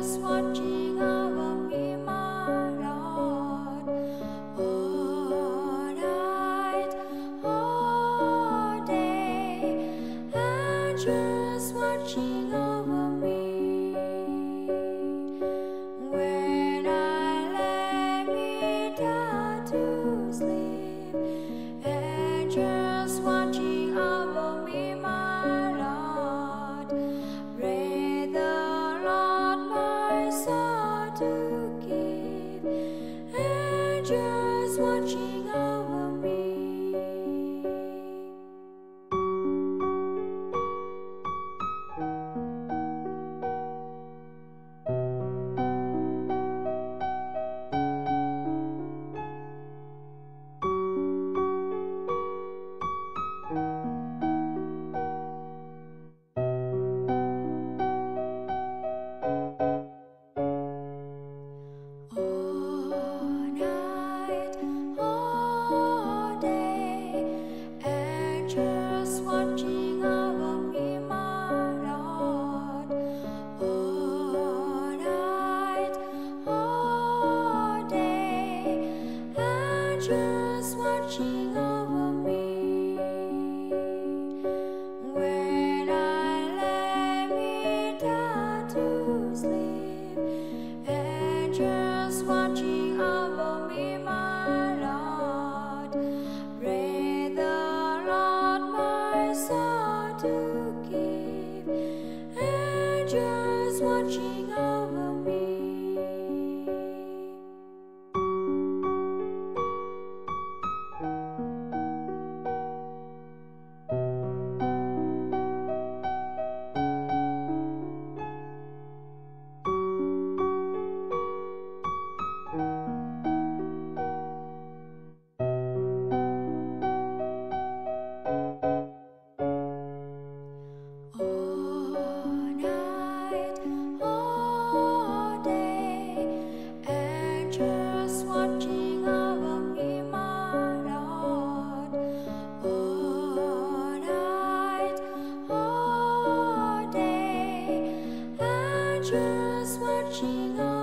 angels watching over me, my Lord, all night, all day, angels watching over me. When I lay me down to sleep, angels watching over me, my Lord. Pray the Lord my soul to keep, angels watching over me. All night, all day, angels watching over me, my Lord. All night, all day, angels watching over me. When I lay me down to sleep, angels watching over me, my Lord. Pray the Lord my soul to keep, angels watching over me. All night, all day, angels watching over me, my Lord. All night, all day, angels watching over me.